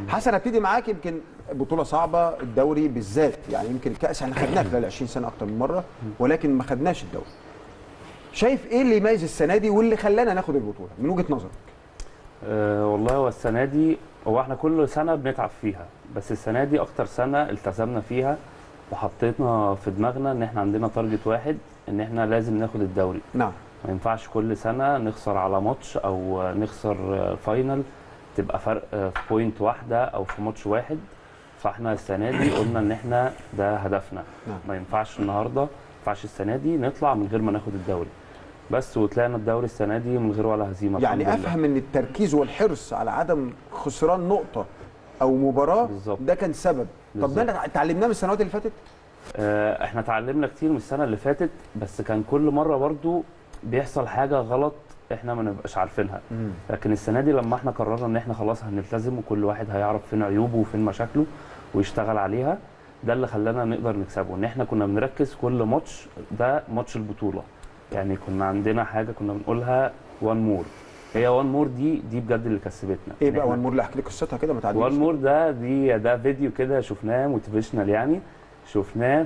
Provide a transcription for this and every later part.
حسن ابتدي معاك. يمكن بطوله صعبه الدوري بالذات، يعني يمكن الكاس احنا خدناه خلال 20 سنه اكتر من مره، ولكن ما خدناش الدوري. شايف ايه اللي يميز السنه دي واللي خلانا ناخد البطوله من وجهه نظرك؟ والله هو السنه دي، هو احنا كل سنه بنتعب فيها، بس السنه دي اكتر سنه التزمنا فيها وحطينا في دماغنا ان احنا عندنا تارجت واحد، ان احنا لازم ناخد الدوري. نعم. ما ينفعش كل سنه نخسر على ماتش او نخسر فاينل تبقى فرق في بوينت واحده او في ماتش واحد. فاحنا السنه دي قلنا ان احنا ده هدفنا. نعم. ما ينفعش النهارده، ما ينفعش السنه دي نطلع من غير ما ناخد الدوري بس. وطلعنا الدوري السنه دي من غير ولا هزيمه. يعني افهم ان التركيز والحرص على عدم خسران نقطه او مباراه بالزبط. ده كان سبب. طب ده اتعلمناه من السنوات اللي فاتت؟ احنا اتعلمنا كتير من السنه اللي فاتت، بس كان كل مره برضو بيحصل حاجه غلط احنا ما نبقاش عارفينها. لكن السنه دي لما احنا قررنا ان احنا خلاص هنلتزم وكل واحد هيعرف فين عيوبه وفين مشاكله ويشتغل عليها، ده اللي خلانا نقدر نكسبه. ان احنا كنا بنركز كل ماتش ده ماتش البطوله. يعني كنا عندنا حاجه كنا بنقولها وان مور. هي وان مور دي بجد اللي كسبتنا. ايه بقى وان مور؟ لا احكي لي قصتها كده ما تعديش. وان مور ده فيديو كده شفناه موتيفيشنال، يعني شفناه.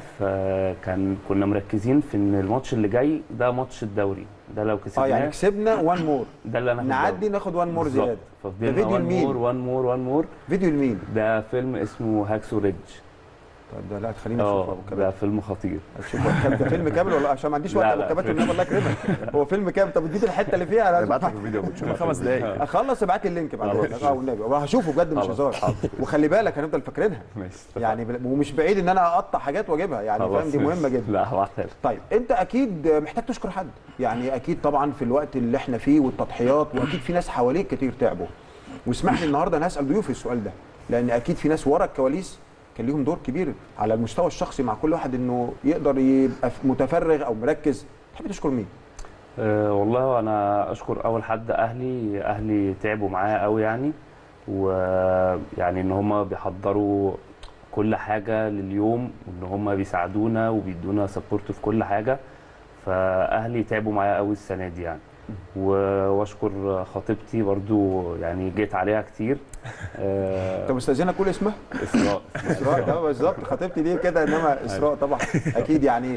كنا مركزين في ان الماتش اللي جاي ده ماتش الدوري، ده لو كسبناه يعني كسبنا وان مور ده اللي نعدي ناخد وان مور زياده. ده فيديو لمين؟ وان مور. فيديو لمين؟ ده فيلم اسمه هاكسو ريدج. طب ده لا تخليني اشوفه كمان. ده فيلم خطير. اشوفه. ده فيلم كامل ولا عشان ما عنديش وقت ابو كباتن النبي الله يكرمك. هو فيلم كامل. طب اديني الحته اللي فيها. ابعت لك الفيديو بتشوفه 5 دقايق. اخلص ابعت لي اللينك بعد اذنك. والنبي وهشوفه بجد مش هزار. وخلي بالك هنفضل فاكرينها يعني، ومش بعيد ان انا اقطع حاجات واجيبها يعني، فاهم؟ دي مهمه جدا. لا هبعتها لك. طيب انت اكيد محتاج تشكر حد يعني، اكيد طبعا في الوقت اللي احنا فيه والتضحيات، واكيد في ناس حواليك كتير تعبوا. واسمح لي النهارده انا هسال ضيوفي السؤال ده، لان اكيد في ناس ورا الكواليس كان ليهم دور كبير على المستوى الشخصي مع كل واحد، انه يقدر يبقى متفرغ او مركز. تحب تشكر مين؟ والله انا اشكر اول حد اهلي تعبوا معايا قوي يعني، ويعني ان هم بيحضروا كل حاجه لليوم، وان هم بيساعدونا وبيدونا سبورت في كل حاجه. فاهلي تعبوا معايا قوي السنه دي يعني. واشكر خطيبتي برضو، يعني جيت عليها كتير. طب استاذنك كل اسمها؟ اسراء ده بالظبط خطيبتي دي كده، انما اسراء طبعا اكيد يعني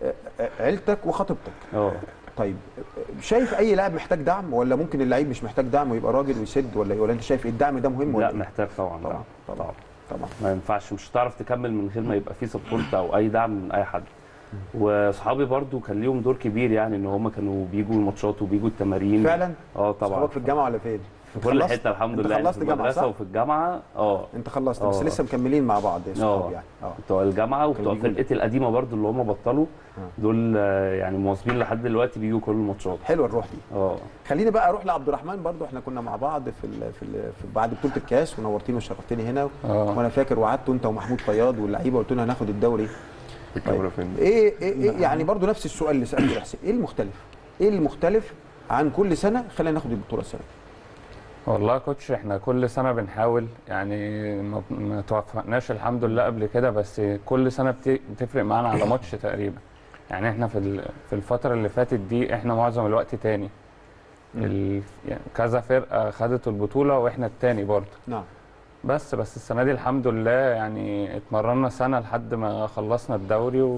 عيلتك وخطيبتك. طيب شايف اي لاعب محتاج دعم، ولا ممكن اللعيب مش محتاج دعم ويبقى راجل ويسد، ولا انت شايف الدعم ده مهم ولا لا محتاج طبعا. طبعا ما ينفعش، مش هتعرف تكمل من غير ما يبقى في سبورت او اي دعم من اي حد. واصحابي برضو كان ليهم دور كبير، يعني ان هم كانوا بيجوا الماتشات وبيجوا التمارين فعلا. طبعا. صحابك في الجامعه ولا فين؟ في كل حته الحمد لله. انت خلصت في جامعه صح؟ وفي الجامعه. انت خلصت بس لسه مكملين مع بعض صحاب يعني. بتوع الجامعه وبتوع فرقتي القديمه برضو اللي هم بطلوا دول، يعني مواظبين لحد دلوقتي بيجوا كل الماتشات. حلوه الروح دي. خليني بقى اروح لعبد الرحمن. برضو احنا كنا مع بعض في بعد بطوله الكاس، ونورتيني وشرفتني هنا. وانا فاكر وعدتوا انت ومحمود فياض واللعيبه، قلت لنا هناخد الدوري. الكاميرا فين؟ ايه يعني برضو نفس السؤال اللي سالته حسين، ايه المختلف؟ ايه المختلف عن كل سنه خلينا ناخد البطوله السنه؟ والله يا كوتش احنا كل سنه بنحاول يعني، ما توفقناش الحمد لله قبل كده، بس كل سنه بتفرق معانا على ماتش تقريبا. يعني احنا في الفتره اللي فاتت دي احنا معظم الوقت تاني. يعني كذا فرقه خدت البطوله واحنا التاني برضه. نعم. بس السنه دي الحمد لله يعني اتمرنا سنه لحد ما خلصنا الدوري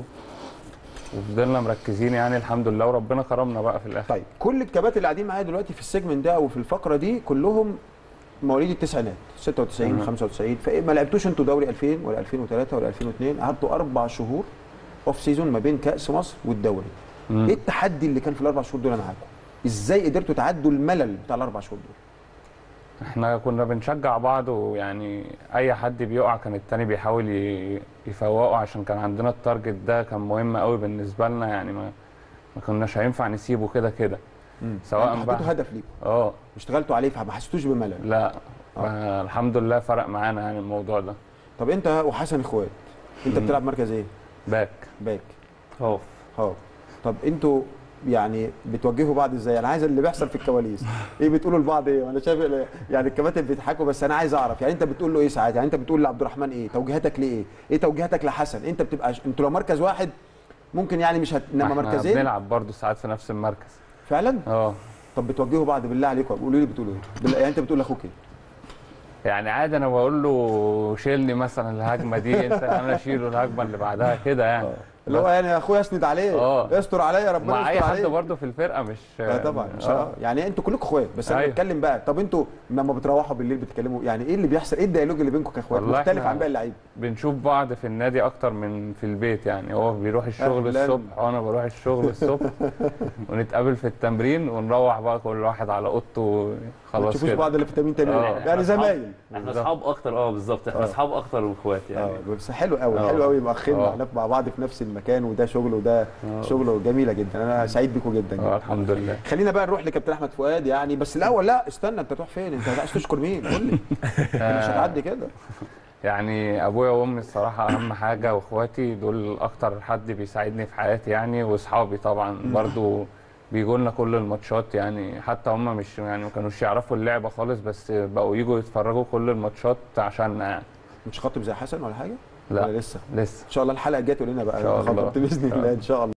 وفضلنا مركزين يعني الحمد لله، وربنا كرمنا بقى في الاخر. طيب كل الكباتن اللي قاعدين معايا دلوقتي في السيجمنت ده او في الفقره دي كلهم مواليد التسعينات 96 95. فما لعبتوش انتوا دوري 2000 ولا 2003 ولا 2002؟ قعدتوا 4 شهور اوف سيزون ما بين كاس مصر والدوري. ايه التحدي اللي كان في ال4 شهور دول معاكم؟ ازاي قدرتوا تعدوا الملل بتاع ال4 شهور دول؟ احنا كنا بنشجع بعض، ويعني اي حد بيقع كان التاني بيحاول يفوقه، عشان كان عندنا التارجت ده كان مهم قوي بالنسبه لنا يعني، ما كناش هينفع نسيبه كده. سواء يعني حطيتوا هدف ليكم واشتغلتوا عليه فما حسيتوش بملل؟ لا. الحمد لله فرق معانا يعني الموضوع ده. طب انت وحسن اخوات، انت بتلعب مركز ايه؟ باك. هاف. طب انتوا يعني بتوجهوا بعض ازاي؟ انا عايز اللي بيحصل في الكواليس. ايه بتقولوا لبعض ايه؟ وانا شايف يعني الكباتن بيضحكوا، بس انا عايز اعرف يعني انت بتقول له ايه ساعات؟ يعني انت بتقول لعبد الرحمن ايه؟ توجيهاتك ليه ايه؟ ايه توجيهاتك لحسن؟ انت بتبقى انتوا لو مركز واحد ممكن يعني مش انما مركزين بنلعب برضه ساعات في نفس المركز. فعلا؟ طب بتوجهوا بعض بالله عليكم، قولوا لي بتقولوا ايه؟ يعني انت بتقول لاخوك ايه؟ يعني عادي انا بقول له شيلني مثلا الهجمه دي، انت انا اشيله الهجمه اللي بعدها كده يعني. اللي هو يعني يا اخويا اسند عليه، يستر عليا ربنا مع يستر اي عليه. حد برضه في الفرقه مش طبعا ان شاء الله. يعني انتوا كلكم اخوات، بس انا أيوة. بتكلم بقى، طب انتوا لما بتروحوا بالليل بتتكلموا يعني ايه اللي بيحصل؟ ايه الديالوج اللي بينكم كاخوات مختلف عن باقي اللعيبه؟ بنشوف بعض في النادي اكتر من في البيت يعني. هو بيروح الشغل أهلاً. الصبح وانا بروح الشغل الصبح ونتقابل في التمرين ونروح بقى كل واحد على اوضته ما خلاص تشوفوش كده. بعض الا في تمرين تاني، يعني إحنا زمايل. احنا اصحاب اكتر، بالظبط احنا اصحاب اكتر من اخوات يعني. بس حلو قوي، حلو قوي يبقى اخين مع بعض في نفس المكان، وده شغل وده شغل جميله جدا. انا سعيد بيكم جدا. الحمد لله. خلينا بقى نروح لكابتن احمد فؤاد يعني، بس الاول لا استنى، انت تروح فين؟ انت عايز تشكر مين؟ قول لي. مش هتعدي كده. يعني ابويا وامي الصراحه اهم حاجه، واخواتي دول اكتر حد بيساعدني في حياتي يعني، واصحابي طبعا برضو بيجوا لنا كل الماتشات يعني. حتى هم مش يعني ما كانوش يعرفوا اللعبه خالص، بس بقوا يجوا يتفرجوا كل الماتشات عشاننا يعني. مش خاطب زي حسن ولا حاجه؟ لا ولا لسه لسه ان شاء الله الحلقه الجايه تقول لنا بقى إن شاء الله. خطبت باذن الله ان شاء الله.